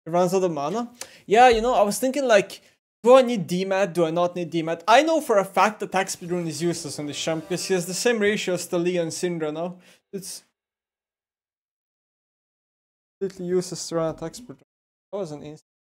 It runs out of mana. Yeah, you know, I was thinking like, do I need DMAT? Do I not need DMAT? I know for a fact that attack speed rune is useless on this champ because he has the same ratio as Talia and Syndra now. It's completely useless to run attack speed rune. That was an instant.